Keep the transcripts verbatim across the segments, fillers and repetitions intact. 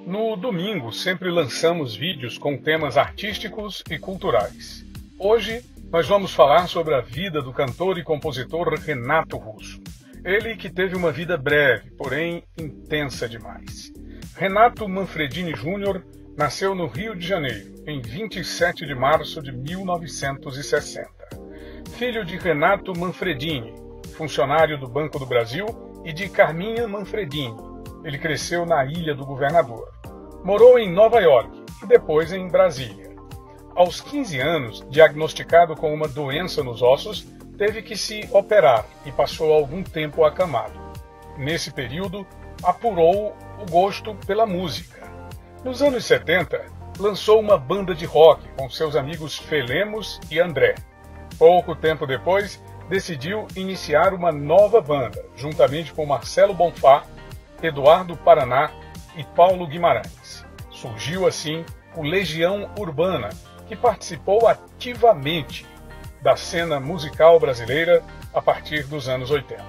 No domingo, sempre lançamos vídeos com temas artísticos e culturais. Hoje, nós vamos falar sobre a vida do cantor e compositor Renato Russo. Ele que teve uma vida breve, porém intensa demais. Renato Manfredini Júnior nasceu no Rio de Janeiro, em vinte e sete de março de mil novecentos e sessenta. Filho de Renato Manfredini, funcionário do Banco do Brasil, e de Carminha Manfredini. Ele cresceu na Ilha do Governador. Morou em Nova York e depois em Brasília. Aos quinze anos, diagnosticado com uma doença nos ossos, teve que se operar e passou algum tempo acamado. Nesse período, apurou o gosto pela música. Nos anos setenta, lançou uma banda de rock com seus amigos Felemos e André. Pouco tempo depois, decidiu iniciar uma nova banda, juntamente com Marcelo Bonfá, Eduardo Paraná e Paulo Guimarães. Surgiu assim o Legião Urbana, que participou ativamente da cena musical brasileira a partir dos anos oitenta.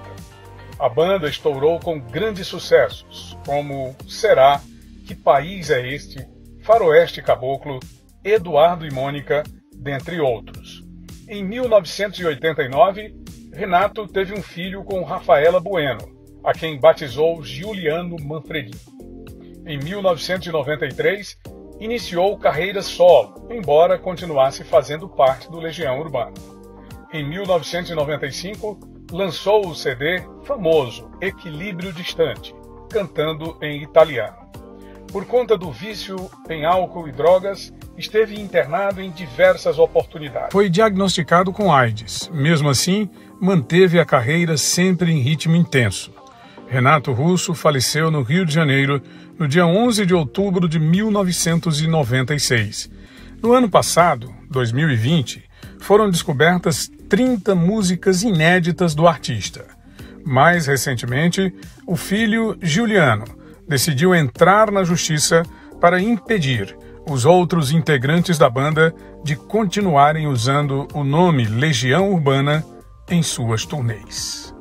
A banda estourou com grandes sucessos, como Será, Que País é Este, Faroeste Caboclo, Eduardo e Mônica, dentre outros. Em mil novecentos e oitenta e nove, Renato teve um filho com Rafaela Bueno, a quem batizou Giuliano Manfredini. Em mil novecentos e noventa e três, iniciou carreira solo, embora continuasse fazendo parte do Legião Urbana. Em mil novecentos e noventa e cinco, lançou o C D famoso Equilíbrio Distante, cantando em italiano. Por conta do vício em álcool e drogas, esteve internado em diversas oportunidades. Foi diagnosticado com AIDS. Mesmo assim, manteve a carreira sempre em ritmo intenso. Renato Russo faleceu no Rio de Janeiro no dia onze de outubro de mil novecentos e noventa e seis. No ano passado, dois mil e vinte, foram descobertas trinta músicas inéditas do artista. Mais recentemente, o filho Giuliano decidiu entrar na justiça para impedir os outros integrantes da banda de continuarem usando o nome Legião Urbana em suas turnês.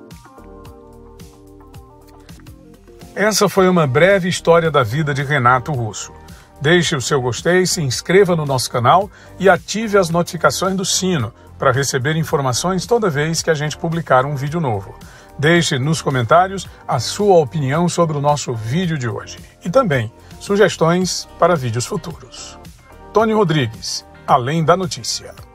Essa foi uma breve história da vida de Renato Russo. Deixe o seu gostei, se inscreva no nosso canal e ative as notificações do sino para receber informações toda vez que a gente publicar um vídeo novo. Deixe nos comentários a sua opinião sobre o nosso vídeo de hoje. E também sugestões para vídeos futuros. Tony Rodrigues, Além da Notícia.